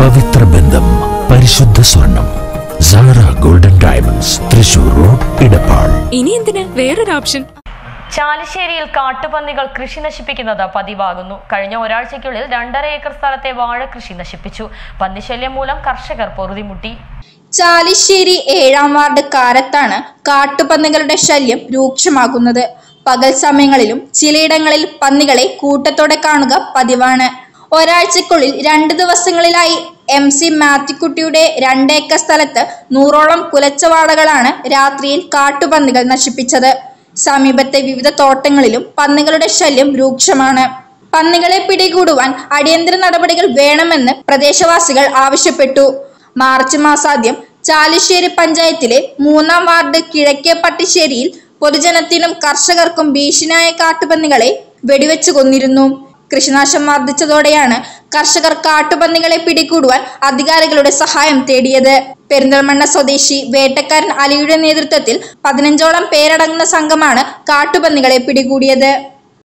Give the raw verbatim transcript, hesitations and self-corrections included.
പവിത്ര ബന്ധം, പരിശുദ്ധ സ്വർണം. Sara Golden Diamonds, Thrissur road, Edappal. ഇനി എന്തിന് വേറൊരു ഓപ്ഷൻ? ചാലിശ്ശേരിയിൽ കാട്ടുപന്നികൾ കൃഷി നശിപ്പിക്കുന്നത് പതിവാകുന്നു. കഴിഞ്ഞ ഒരാഴ്ചയ്ക്കുള്ളിൽ രണ്ടര ഏക്കർ സ്ഥലത്തെ വാഴ കൃഷി നശിപ്പിച്ചു. പന്നിശല്യം മൂലം കർഷകർ പൊറുതിമുട്ടി. ചാലിശ്ശേരി ഏഴാം വാർഡ് കാരത്താണ് കാട്ടുപന്നികളുടെ ശല്യം രൂക്ഷമാകുന്നത്. പകൽ സമയങ്ങളിലും ചിലയിടങ്ങളിൽ പന്നികളെ കൂട്ടത്തോടെ കാണുക പതിവാണ്. ഒരാഴ്ചക്കുള്ളിൽ രണ്ട് ദിവസങ്ങളിലായി എം സി മാത്തിക്കുട്ടിയുടെ രണ്ടേക്കർ സ്ഥലത്ത് നൂറോളം കുലച്ചവാടകളാണ് രാത്രിയിൽ കാട്ടുപന്നികൾ നശിപ്പിച്ചത്. സമീപത്തെ വിവിധ തോട്ടങ്ങളിലും പന്നികളുടെ ശല്യം രൂക്ഷമാണ്. പന്നികളെ പിടികൂടുവാൻ അടിയന്തര നടപടികൾ വേണമെന്ന് പ്രദേശവാസികൾ ആവശ്യപ്പെട്ടു. മാർച്ച് മാസാദ്യം ചാലിശ്ശേരി പഞ്ചായത്തിലെ മൂന്നാം വാർഡ് കിഴക്കേ പട്ടിശ്ശേരിയിൽ പൊതുജനത്തിനും കർഷകർക്കും ഭീഷണിയായ കാട്ടുപന്നികളെ വെടിവെച്ചു കൊന്നിരുന്നു. കൃഷിനാശം വർദ്ധിച്ചതോടെയാണ് കർഷകർ കാട്ടുപന്നികളെ പിടികൂടുവാൻ അധികാരികളുടെ സഹായം തേടിയത്. പെരിന്തൽമണ്ണ സ്വദേശി വേട്ടക്കാരൻ അലിയുടെ നേതൃത്വത്തിൽ പതിനഞ്ചോളം പേരടങ്ങുന്ന സംഘമാണ് കാട്ടുപന്നികളെ പിടികൂടിയത്.